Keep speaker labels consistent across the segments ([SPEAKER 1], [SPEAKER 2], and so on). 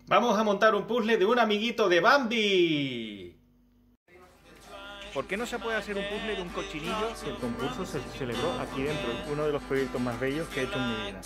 [SPEAKER 1] Vamos a montar un puzzle de un amiguito de Bambi.
[SPEAKER 2] ¿Por qué no se puede hacer un puzzle de un cochinillo?
[SPEAKER 3] El concurso se celebró aquí dentro, uno de los proyectos más bellos que he hecho en mi vida.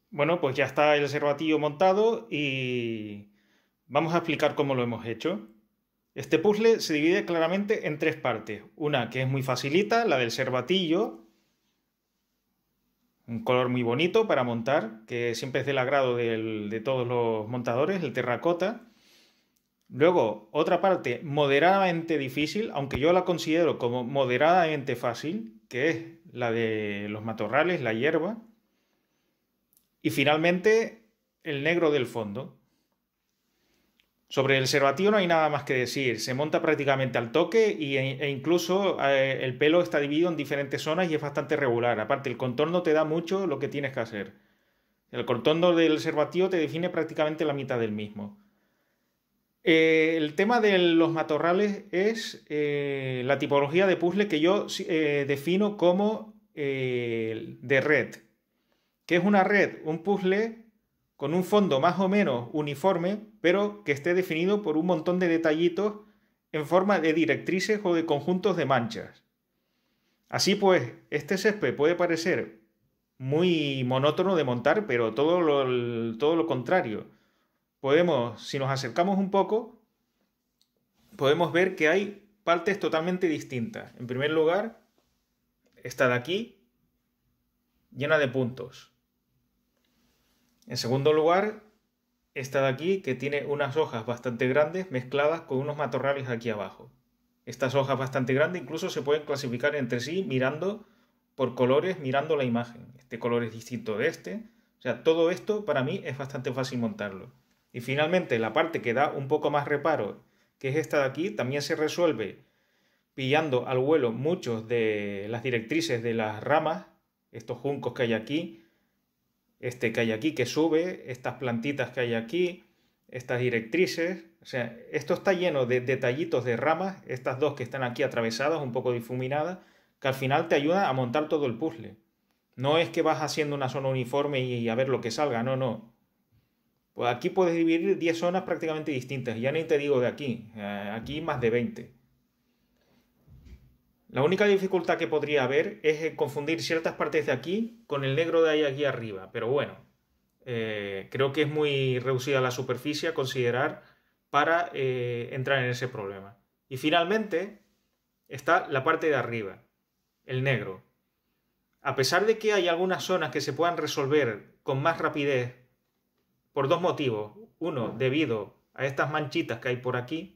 [SPEAKER 1] Bueno, pues ya está el cervatillo montado y vamos a explicar cómo lo hemos hecho. Este puzzle se divide claramente en tres partes. Una que es muy facilita, la del cervatillo, un color muy bonito para montar, que siempre es del agrado de todos los montadores, el terracota. Luego, otra parte moderadamente difícil, aunque yo la considero como moderadamente fácil, que es la de los matorrales, la hierba. Y finalmente, el negro del fondo. Sobre el cervatillo no hay nada más que decir, se monta prácticamente al toque e incluso el pelo está dividido en diferentes zonas y es bastante regular. Aparte, el contorno te da mucho lo que tienes que hacer. El contorno del cervatillo te define prácticamente la mitad del mismo. El tema de los matorrales es la tipología de puzzle que yo defino como de red. ¿Qué es una red? Un puzzle con un fondo más o menos uniforme, pero que esté definido por un montón de detallitos en forma de directrices o de conjuntos de manchas. Así pues, este césped puede parecer muy monótono de montar, pero todo lo contrario. Podemos, si nos acercamos un poco, podemos ver que hay partes totalmente distintas. En primer lugar, esta de aquí, llena de puntos. En segundo lugar, esta de aquí, que tiene unas hojas bastante grandes mezcladas con unos matorrales aquí abajo. Estas hojas bastante grandes incluso se pueden clasificar entre sí mirando por colores, mirando la imagen. Este color es distinto de este. O sea, todo esto para mí es bastante fácil montarlo. Y finalmente, la parte que da un poco más reparo, que es esta de aquí, también se resuelve pillando al vuelo muchos de las directrices de las ramas, estos juncos que hay aquí, este que hay aquí que sube, estas plantitas que hay aquí, estas directrices. O sea, esto está lleno de detallitos de ramas, estas dos que están aquí atravesadas, un poco difuminadas, que al final te ayudan a montar todo el puzzle. No es que vas haciendo una zona uniforme y a ver lo que salga, no, no. Pues aquí puedes dividir 10 zonas prácticamente distintas, ya ni te digo de aquí, aquí más de 20. La única dificultad que podría haber es confundir ciertas partes de aquí con el negro de ahí aquí arriba, pero bueno, creo que es muy reducida la superficie a considerar para entrar en ese problema. Y finalmente está la parte de arriba, el negro. A pesar de que hay algunas zonas que se puedan resolver con más rapidez por dos motivos. Uno, debido a estas manchitas que hay por aquí,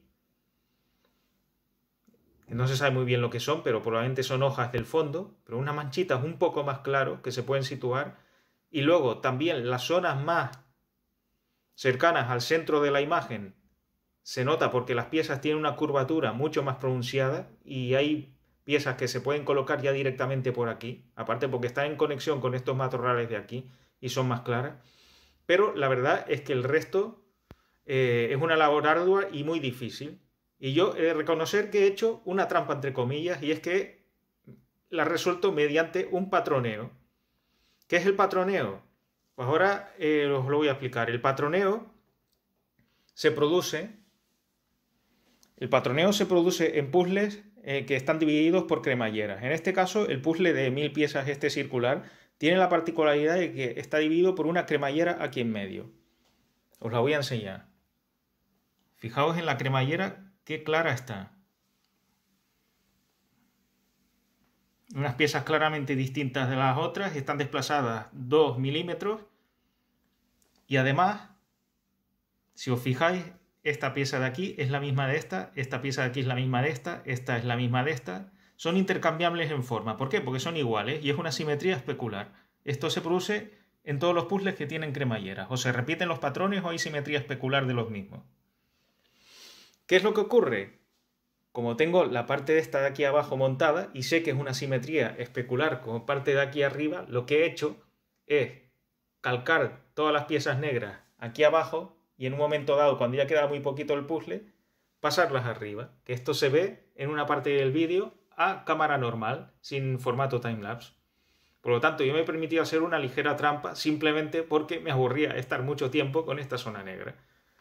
[SPEAKER 1] que no se sabe muy bien lo que son, pero probablemente son hojas del fondo, pero unas manchitas un poco más claras que se pueden situar. Y luego también las zonas más cercanas al centro de la imagen se nota porque las piezas tienen una curvatura mucho más pronunciada y hay piezas que se pueden colocar ya directamente por aquí, aparte porque están en conexión con estos matorrales de aquí y son más claras. Pero la verdad es que el resto es una labor ardua y muy difícil. Y yo he de reconocer que he hecho una trampa entre comillas y es que la he resuelto mediante un patroneo. ¿Qué es el patroneo? Pues ahora os lo voy a explicar. El patroneo se produce en puzzles que están divididos por cremalleras. En este caso, el puzzle de 1000 piezas, este circular, tiene la particularidad de que está dividido por una cremallera aquí en medio. Os la voy a enseñar. Fijaos en la cremallera, qué clara está. Unas piezas claramente distintas de las otras, están desplazadas 2 milímetros. Y además, si os fijáis, esta pieza de aquí es la misma de esta pieza de aquí es la misma de esta es la misma de esta. Son intercambiables en forma. ¿Por qué? Porque son iguales y es una simetría especular. Esto se produce en todos los puzzles que tienen cremalleras. O se repiten los patrones o hay simetría especular de los mismos. ¿Qué es lo que ocurre? Como tengo la parte de esta de aquí abajo montada y sé que es una simetría especular como parte de aquí arriba, lo que he hecho es calcar todas las piezas negras aquí abajo y en un momento dado, cuando ya queda muy poquito el puzzle, pasarlas arriba. Que esto se ve en una parte del vídeo a cámara normal, sin formato timelapse. Por lo tanto, yo me he permitido hacer una ligera trampa simplemente porque me aburría estar mucho tiempo con esta zona negra.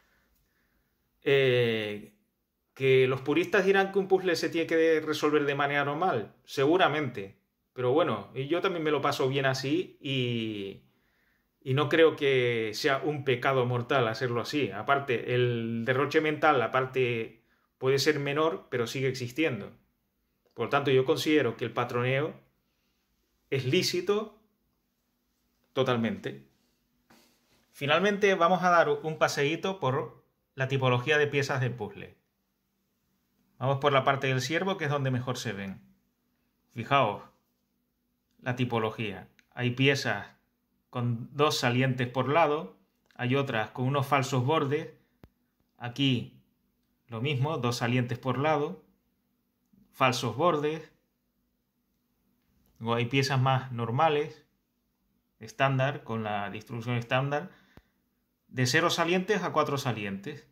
[SPEAKER 1] ¿Que los puristas dirán que un puzzle se tiene que resolver de manera normal? Seguramente. Pero bueno, yo también me lo paso bien así y Y no creo que sea un pecado mortal hacerlo así. Aparte, el derroche mental, aparte, puede ser menor, pero sigue existiendo. Por lo tanto, yo considero que el patroneo es lícito totalmente. Finalmente, vamos a dar un paseíto por la tipología de piezas del puzzle. Vamos por la parte del ciervo, que es donde mejor se ven. Fijaos, la tipología. Hay piezas con 2 salientes por lado, hay otras con unos falsos bordes. Aquí lo mismo, 2 salientes por lado, falsos bordes. Luego hay piezas más normales, estándar, con la distribución estándar, de 0 salientes a 4 salientes.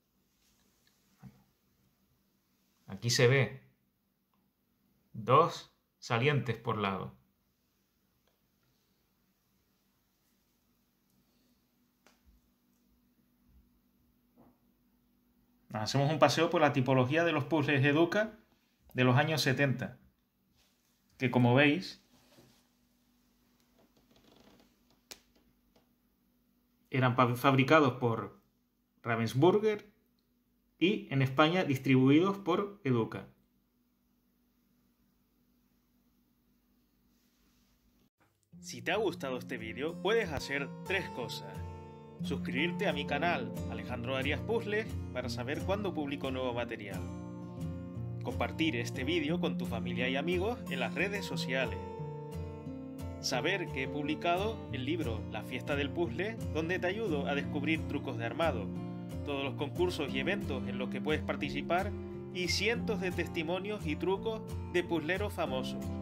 [SPEAKER 1] Aquí se ve 2 salientes por lado. Hacemos un paseo por la tipología de los puzzles de Educa de los años 70, que como veis eran fabricados por Ravensburger y en España distribuidos por Educa.
[SPEAKER 2] Si te ha gustado este vídeo, puedes hacer 3 cosas. Suscribirte a mi canal Alejandro Arias Puzzles para saber cuándo publico nuevo material. Compartir este vídeo con tu familia y amigos en las redes sociales. Saber que he publicado el libro La Fiesta del Puzzle, donde te ayudo a descubrir trucos de armado, todos los concursos y eventos en los que puedes participar y cientos de testimonios y trucos de puzzleros famosos.